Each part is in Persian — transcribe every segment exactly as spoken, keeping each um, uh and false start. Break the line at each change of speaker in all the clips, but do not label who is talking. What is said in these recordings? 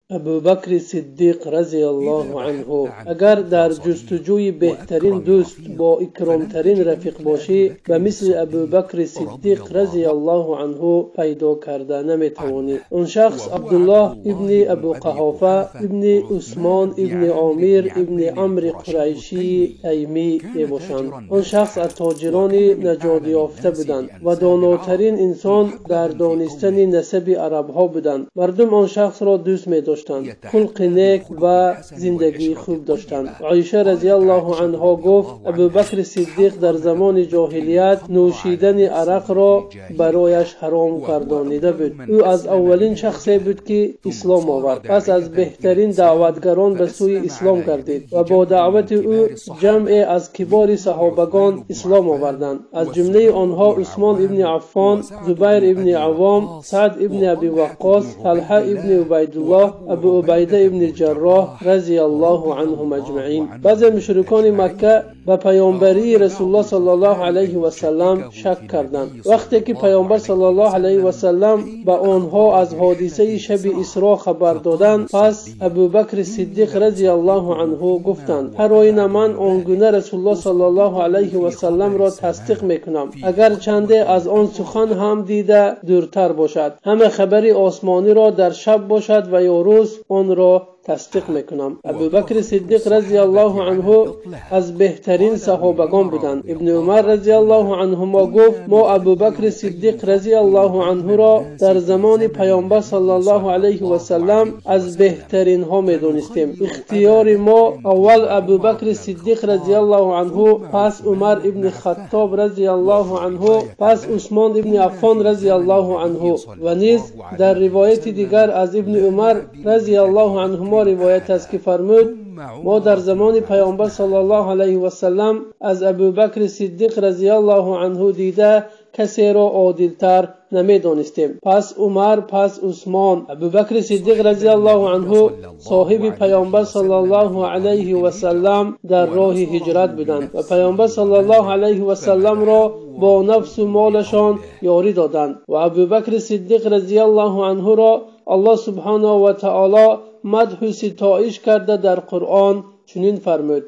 ابوبکر صدیق رضی الله عنه اگر در جستجوی بهترین دوست با اکرامترین رفیق باشی و مثل ابوبکر صدیق رضی الله عنه پیدا کرده نمیتوانی. اون شخص عبدالله ابن ابو قحافه ابن عثمان ابن عامر ابن عمرو قریشی تیمی میباشند. اون شخص از تاجران نجات یافته بودند و داناترین انسان در دانستن نسب عرب ها بودند. مردم آن شخص را دوست می داشتند، خلق نیک و زندگی خوب داشتند. عایشه رضی الله عنها گفت ابوبکر صدیق در زمان جاهلیت نوشیدن عرق را برایش حرام گردانیده بود. او از اولین شخصی بود که اسلام آورد. پس از بهترین دعوتگران به سوی اسلام گردید و با دعوت او جمع از کبار صحابگان اسلام آوردند. از جمله آنها عثمان ابن عفان، زبیر ابن عوام، سعد ابن ابی وقاص، طلحه ابن عبیدالله، ابو عبیده ابن جراح رضی الله عنهم اجمعین. بعضی مشرکان مکه به پیامبری رسول الله صلی الله علیه و سلم شک کردند. وقتی که پیامبر صلی الله علیه و سلم به آنها از حادثه شب اسراء خبر دادند، پس ابوبکر صدیق رضی الله عنه گفتند هر آینه من آنگونه رسول الله صلی الله علیه و سلم را تصدیق میکنم، اگر چنده از آن سخن هم دیده دورتر باشد. همه خبری آسمانی را در شب باشد و یا روز آن را تصدیق میکنم. ابوبکر صدیق رضی الله عنه از بهترین صحابگان بودند. ابن عمر رضی الله عنهما گفت ما ابوبکر صدیق رضی الله عنه را در زمان پیامبر صلی الله علیه و سلم از بهترین ها میدونستیم. اختیار ما اول ابوبکر صدیق رضی الله عنه، پس عمر ابن خطاب رضی الله عنه، پس عثمان ابن عفان رضی الله عنه. و نیز در روایت دیگر از ابن عمر رضی الله عنهما روایت است که فرمود ما در زمان پیامبر صلی الله علیه و سلم از ابوبکر صدیق رضی الله عنه دیده کسی را عادل‌تر نمیدانستیم. پس عمر، پس عثمان. ابوبکر صدیق رضی الله عنه صاحب پیامبر صلی الله علیه و سلم در راه هجرت بودند و پیامبر صلی الله علیه و سلم را با نفس و مالشان یاری دادند و ابوبکر صدیق رضی الله عنه را الله سبحانه و تعالی مدح و ستایش کرده در قرآن چنین فرمود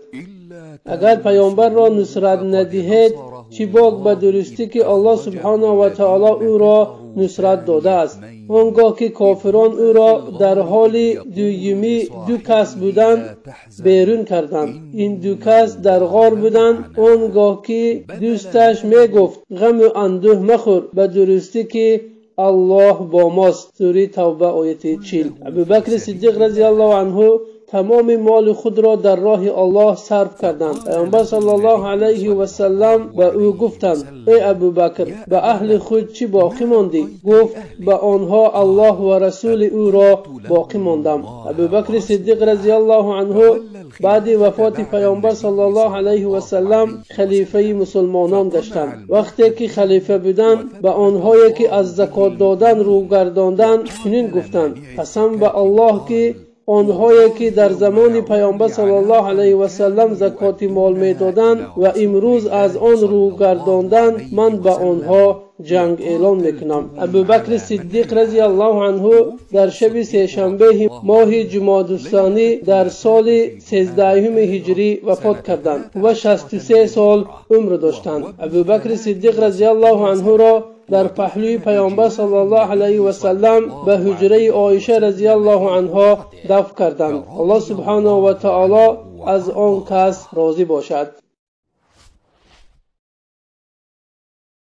اگر پیامبر را نصرت ندهید چی باک به درستی که الله سبحانه و تعالی او را نصرت داده است. آنگاه که کافران او را در حال دویمی دو کس بودند بیرون کردند. این دو کس در غار بودند. آنگاه که دوستش می گفت غم و اندوه مخور به درستی که الله با ماست. سوره توبه آیه چهل. ابوبکر صدیق رضی الله عنه تمام مال خود را در راه الله صرف کردند. پیامبر صلی الله علیه و سلم به او گفتند ای ابوبکر به اهل خود چی باقی ماندی؟ گفت به آنها الله و رسول او را باقی ماندم. ابوبکر صدیق رضی الله عنه بعد وفات پیامبر صلی الله علیه و سلم خلیفه مسلمانان گشتند. وقتی که خلیفه بودند به آنهایی که از زکات دادن رو گرداندند چنین گفتند قسم به الله که آنهایی که در زمان پیامبر صلی الله علیه و سلم زکات مال میدادند و امروز از آن رو گرداندند من به آنها جنگ اعلان میکنم. ابوبکر صدیق رضی الله عنه در شب سه شنبه ماه جمادی الثانی در سال سیزدهم هجری وفات کردند و شصت و سه سال عمر داشتند. ابوبکر صدیق رضی الله عنه را در پهلوی پیامبر صلی الله علیه و سلم به حجره عایشه رضی الله عنها دفن کردند. الله سبحانه و تعالی از آن کس راضی باشد.